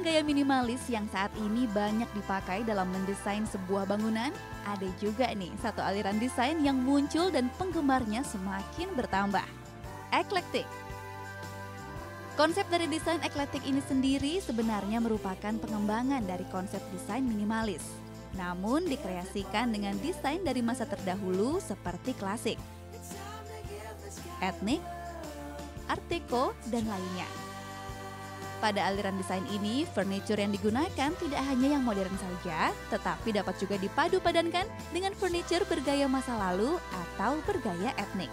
gaya minimalis yang saat ini banyak dipakai dalam mendesain sebuah bangunan, ada juga nih satu aliran desain yang muncul dan penggemarnya semakin bertambah. Eclectic. Konsep dari desain eclectic ini sendiri sebenarnya merupakan pengembangan dari konsep desain minimalis. Namun dikreasikan dengan desain dari masa terdahulu seperti klasik, etnik, art deco, dan lainnya. Pada aliran desain ini, furniture yang digunakan tidak hanya yang modern saja, tetapi dapat juga dipadu-padankan dengan furniture bergaya masa lalu atau bergaya etnik.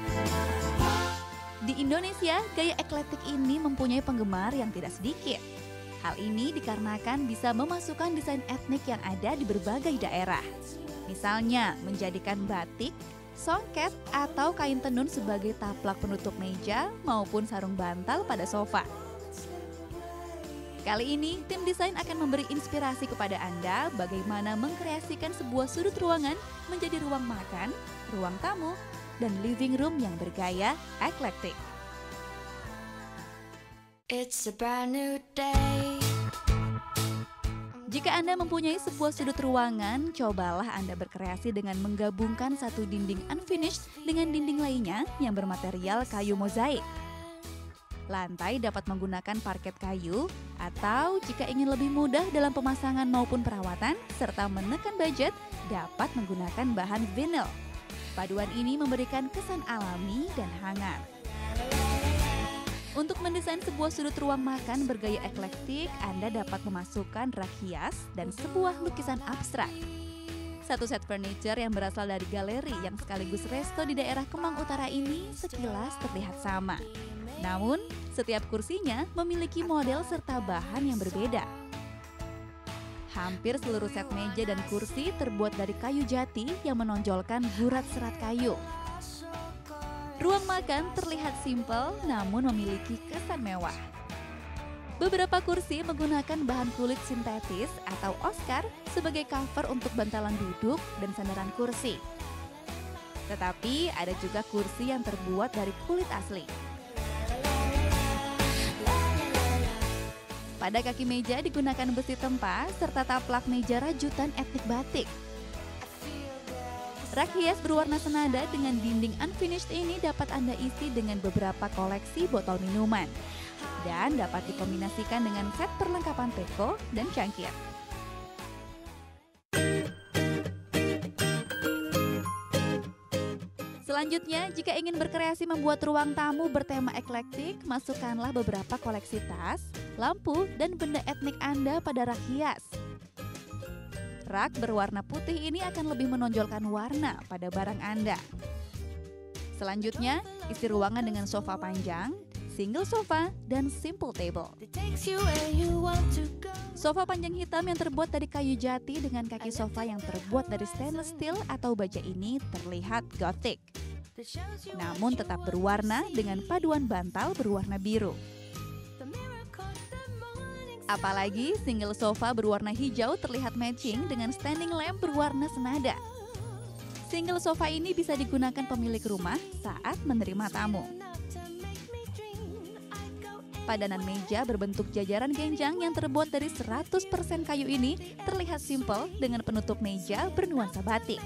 Di Indonesia, gaya eclectic ini mempunyai penggemar yang tidak sedikit. Hal ini dikarenakan bisa memasukkan desain etnik yang ada di berbagai daerah. Misalnya, menjadikan batik, songket, atau kain tenun sebagai taplak penutup meja maupun sarung bantal pada sofa. Kali ini, tim desain akan memberi inspirasi kepada Anda bagaimana mengkreasikan sebuah sudut ruangan menjadi ruang makan, ruang tamu, dan living room yang bergaya eclectic. It's a brand new day. Jika Anda mempunyai sebuah sudut ruangan, cobalah Anda berkreasi dengan menggabungkan satu dinding unfinished dengan dinding lainnya yang bermaterial kayu mozaik. Lantai dapat menggunakan parket kayu, atau jika ingin lebih mudah dalam pemasangan maupun perawatan, serta menekan budget, dapat menggunakan bahan vinyl. Paduan ini memberikan kesan alami dan hangat. Untuk mendesain sebuah sudut ruang makan bergaya eklektik, Anda dapat memasukkan rak hias dan sebuah lukisan abstrak. Satu set furniture yang berasal dari galeri yang sekaligus resto di daerah Kemang Utara ini sekilas terlihat sama. Namun, setiap kursinya memiliki model serta bahan yang berbeda. Hampir seluruh set meja dan kursi terbuat dari kayu jati yang menonjolkan gurat serat kayu. Ruang makan terlihat simpel namun memiliki kesan mewah. Beberapa kursi menggunakan bahan kulit sintetis atau Oscar sebagai cover untuk bantalan duduk dan sandaran kursi. Tetapi ada juga kursi yang terbuat dari kulit asli. Pada kaki meja digunakan besi tempa serta taplak meja rajutan etnik batik. Rak hias berwarna senada dengan dinding unfinished ini dapat Anda isi dengan beberapa koleksi botol minuman dan dapat dikombinasikan dengan set perlengkapan teko dan cangkir. Selanjutnya, jika ingin berkreasi membuat ruang tamu bertema eklektik, masukkanlah beberapa koleksi tas, lampu, dan benda etnik Anda pada rak hias. Rak berwarna putih ini akan lebih menonjolkan warna pada barang Anda. Selanjutnya, isi ruangan dengan sofa panjang, single sofa, dan simple table. Sofa panjang hitam yang terbuat dari kayu jati dengan kaki sofa yang terbuat dari stainless steel atau baja ini terlihat gothic. Namun tetap berwarna dengan paduan bantal berwarna biru. Apalagi single sofa berwarna hijau terlihat matching dengan standing lamp berwarna senada. Single sofa ini bisa digunakan pemilik rumah saat menerima tamu. Padanan meja berbentuk jajaran genjang yang terbuat dari 100% kayu ini terlihat simpel dengan penutup meja bernuansa batik.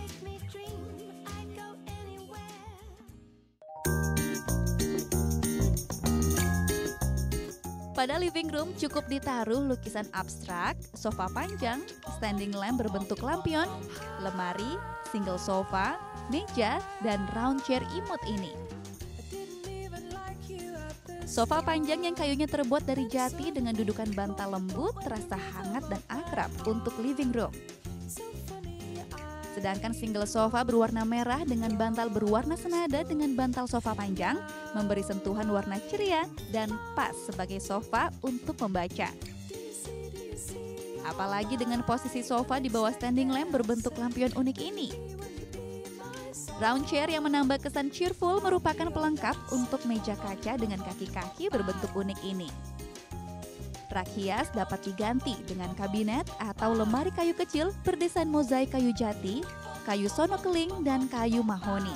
Pada living room cukup ditaruh lukisan abstrak, sofa panjang, standing lamp berbentuk lampion, lemari, single sofa, meja, dan round chair imut ini. Sofa panjang yang kayunya terbuat dari jati dengan dudukan bantal lembut terasa hangat dan akrab untuk living room. Sedangkan single sofa berwarna merah dengan bantal berwarna senada dengan bantal sofa panjang memberi sentuhan warna ceria dan pas sebagai sofa untuk membaca. Apalagi dengan posisi sofa di bawah standing lamp berbentuk lampion unik ini. Round chair yang menambah kesan cheerful merupakan pelengkap untuk meja kaca dengan kaki-kaki berbentuk unik ini. Rak hias dapat diganti dengan kabinet atau lemari kayu kecil berdesain mozaik kayu jati, kayu sono keling, dan kayu mahoni.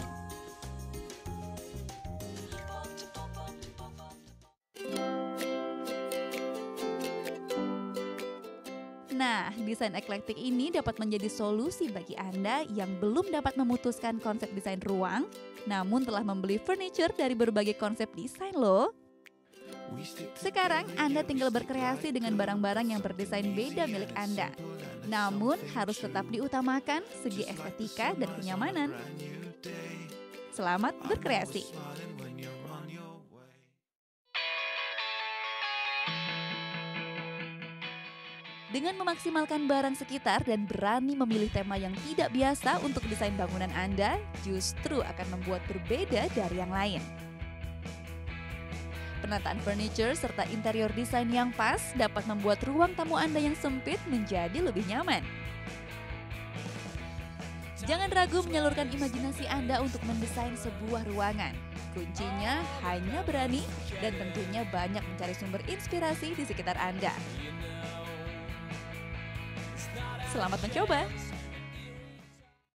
Nah, desain eklektik ini dapat menjadi solusi bagi Anda yang belum dapat memutuskan konsep desain ruang, namun telah membeli furniture dari berbagai konsep desain loh. Sekarang Anda tinggal berkreasi dengan barang-barang yang berdesain beda milik Anda. Namun harus tetap diutamakan segi estetika dan kenyamanan. Selamat berkreasi. Dengan memaksimalkan barang sekitar dan berani memilih tema yang tidak biasa untuk desain bangunan Anda, justru akan membuat berbeda dari yang lain. Penataan furniture serta interior desain yang pas dapat membuat ruang tamu Anda yang sempit menjadi lebih nyaman. Jangan ragu menyalurkan imajinasi Anda untuk mendesain sebuah ruangan. Kuncinya hanya berani dan tentunya banyak mencari sumber inspirasi di sekitar Anda. Selamat mencoba!